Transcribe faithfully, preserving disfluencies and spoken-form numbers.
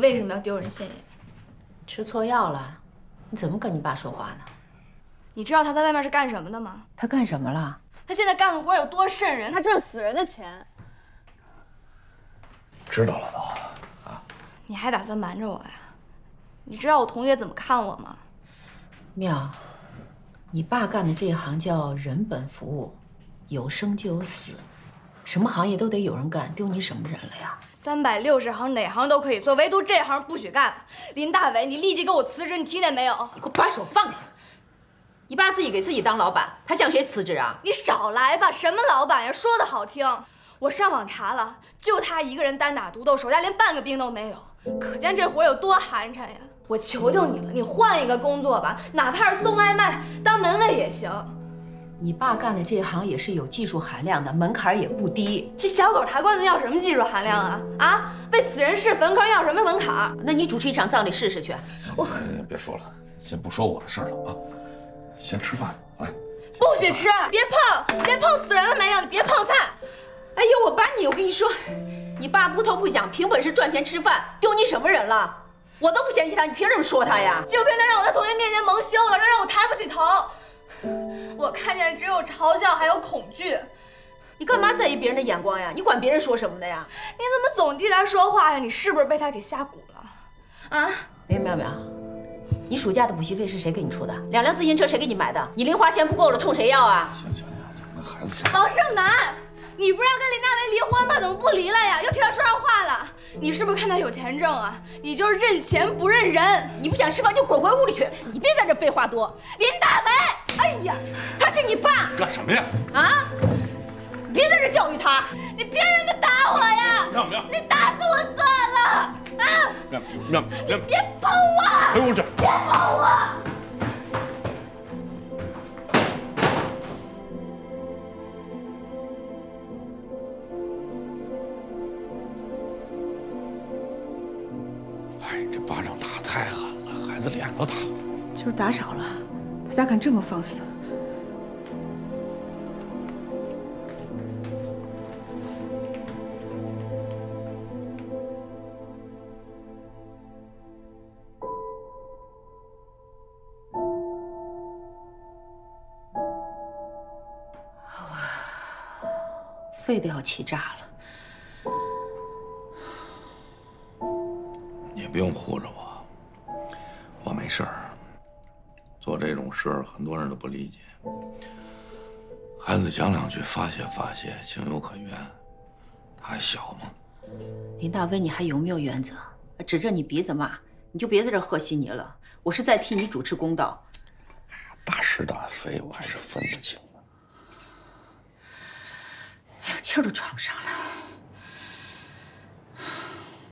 为什么要丢人现眼？ 吃错药了？你怎么跟你爸说话呢？ 你知道他在外面是干什么的吗？ 他干什么了？ 他现在干的活有多瘆人？他挣死人的钱。 知道了都。啊？ 你还打算瞒着我呀？你知道我同学怎么看我吗？ 妙，你爸干的这一行叫人本服务，有生就有死，什么行业都得有人干，丢你什么人了呀？ 三百六十行哪行都可以做，唯独这行不许干。林大伟，你立即给我辞职，你听见没有？ 你给我把手放下！你爸自己给自己当老板，他向谁辞职啊？ 你少来吧，什么老板呀？说的好听，我上网查了，就他一个人单打独斗，手下连半个兵都没有，可见这活有多寒碜呀！我求求你了，你换一个工作吧，哪怕是送外卖、当门卫也行。 你爸干的这行也是有技术含量的，门槛也不低。 这小狗抬罐子要什么技术含量啊？啊，为死人试坟坑要什么门槛？ 那你主持一场葬礼试试去。 我别说了，先不说我的事儿了啊，先吃饭来。 不许吃，别碰，别碰死人了没有？你别碰菜。 哎呦，我把你，我跟你说，你爸不偷不抢，凭本事赚钱吃饭，丢你什么人了？我都不嫌弃他，你凭什么说他呀？ 就凭他让我在同学面前蒙羞了，让我抬不起头。我看见只有嘲笑，还有恐惧。 你干嘛在意别人的眼光呀？你管别人说什么的呀？ 你怎么总替他说话呀？你是不是被他给下蛊了？啊？ 哎，苗苗，你暑假的补习费是谁给你出的？两辆自行车谁给你买的？你零花钱不够了，冲谁要啊？ 行行行，怎么跟孩子说？ 王胜男，你不是要跟林大为离婚吗？怎么不离了呀？又替他说上话了。你是不是看他有钱挣啊？你就是认钱不认人。 你不想吃饭就滚回屋里去，你别在这废话多。 林大为，哎呀， 他是你爸。 干什么呀？ 啊！你别在这教育他。 你凭什么打我呀？ 妙妙， 你打死我算了啊！ 妙妙妙， 别碰我！ 回屋去！ 别碰我！ 哎，这巴掌打太狠了，孩子脸都打了。 就是打少了，他咋敢这么放肆？ 肺都要气炸了。 你不用护着我，我没事儿。做这种事儿，很多人都不理解。孩子讲两句发泄发泄，情有可原。他还小吗？ 林大威，你还有没有原则？指着你鼻子骂，你就别在这和稀泥了。我是在替你主持公道。 大是大非，我还是分得清的。 哎呀，气儿都喘不上来。